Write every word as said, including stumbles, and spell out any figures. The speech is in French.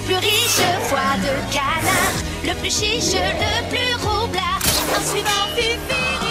plus riche, foie de canard, le plus chiche, le plus roublard. En suivant Fufu.